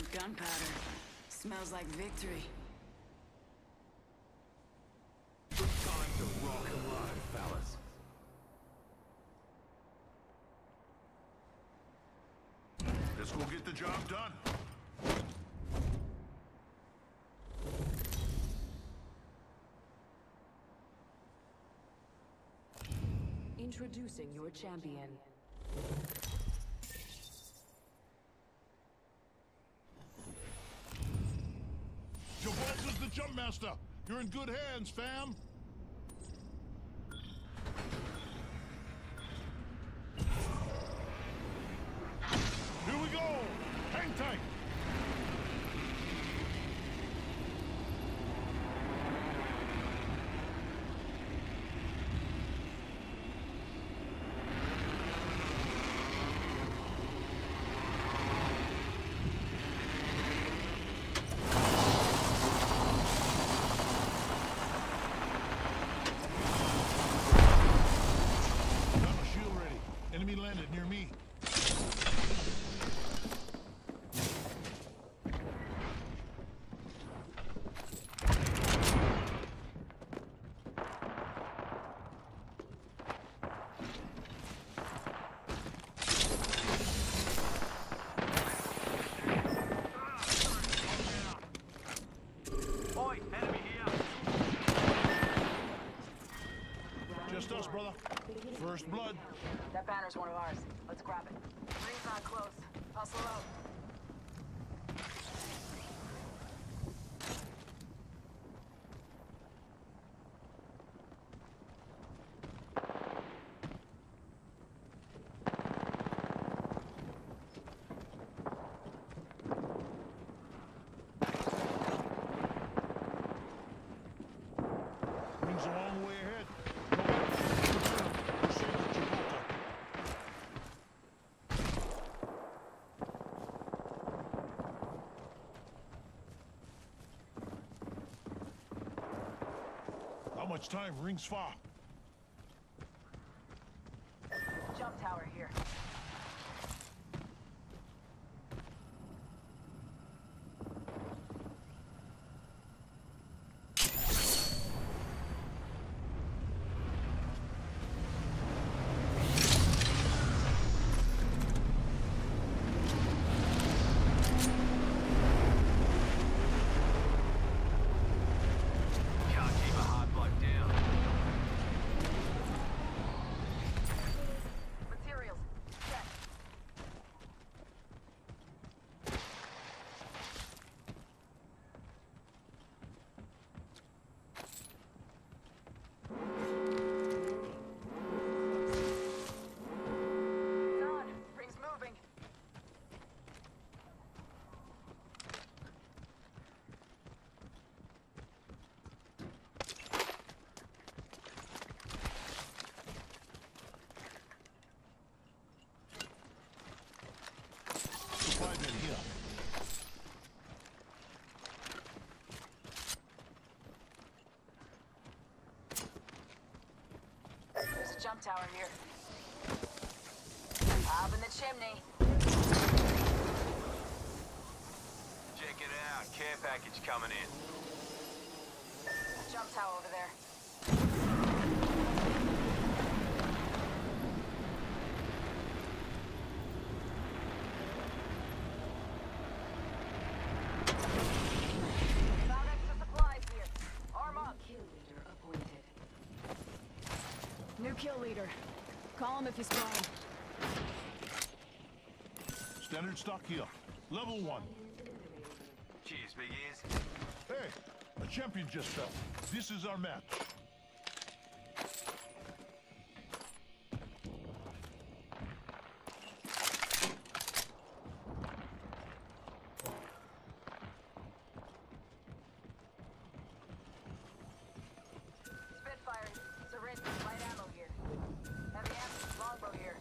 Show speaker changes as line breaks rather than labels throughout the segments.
Gunpowder. Smells like victory.
Time to rock and roll, fellas. Let's go get the job done.
Introducing your champion.
Jblattz is the jump master. You're in good hands, fam. Here we go. Hang tight. Enemy landed near me.
Oi, enemy here.
Just us, brother. First blood.
That banner's one of ours. Let's grab it. Ring's not close. Hustle out.
Ring's a long way ahead. How much time? Ring's far.
Jump tower here.
Can't keep a hard bloke down.
Materials. Check. Done. Ring's moving.
Supply bin here.
There's a jump tower here. Up in the chimney.
Check it out. Care package coming in.
Jump tower over there. Found extra supplies here. Arm up.
Kill leader appointed.
New kill leader. Call him if you spot him.
Standard stock here. Level 1.
Cheers, big ears.
Hey, a champion just fell. This is our match.
Spitfire. Syringe. Light ammo here. Heavy ammo. Longbow here.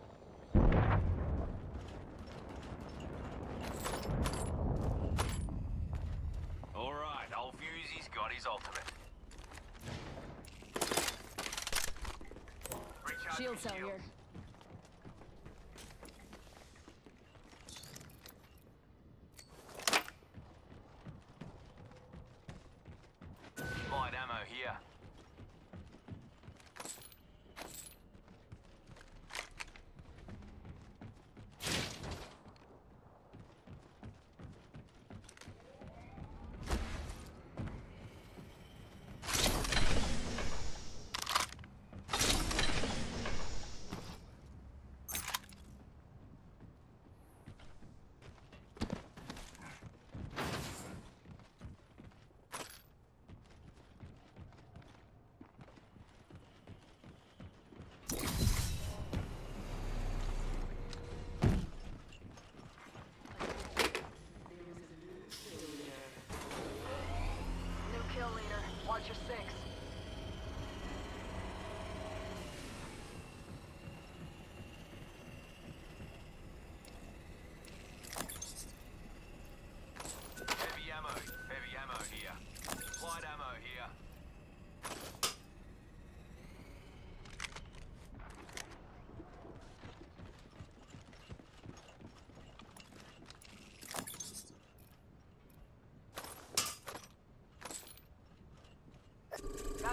All right, old Fusey's got his ultimate. Recharge
Shield
my
cell
shields.
here.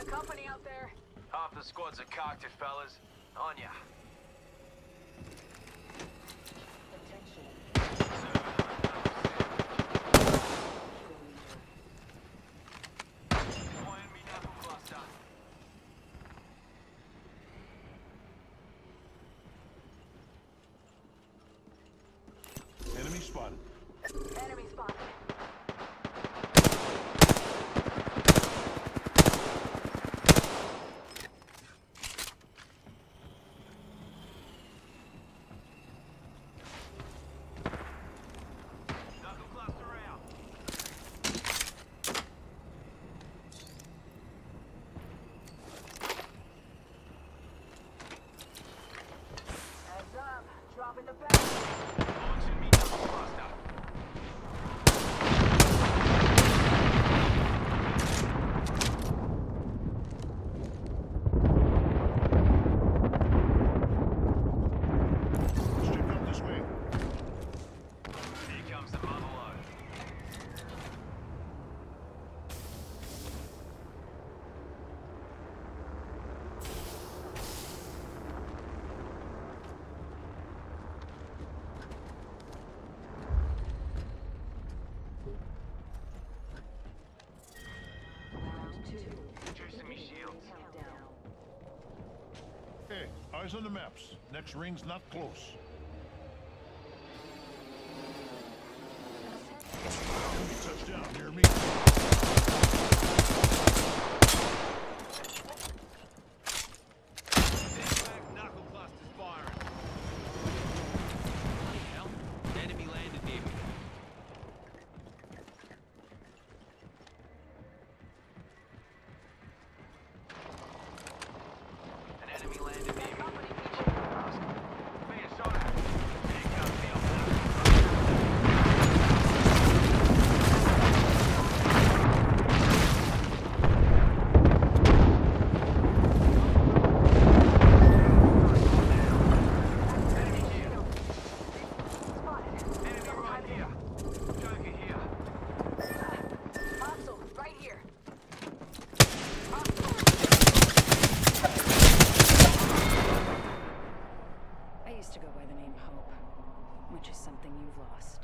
Got company out there.
Half the squads are cocked, fellas. On ya.
Enemy spotted.
Enemy spotted.
Knuckle cluster out.
Heads up. Dropping the back.
Launching me knuckle cluster.
Let's check out this way.
Here comes the mother load.
Round 2.
Juicing me shields.
Countdown.
Hey, eyes on the maps. Next ring's not close. Enemy touchdown near me.
Knuckle cluster's firing. Bloody hell. Enemy landed near me. An enemy landed near me.
Company feature.
Being shot at. Here comes the old enemy here.
Spotted.
Enemy right here. Joker here.
Hostile. Right here.
I used to go by the name Hope, which is something you've lost.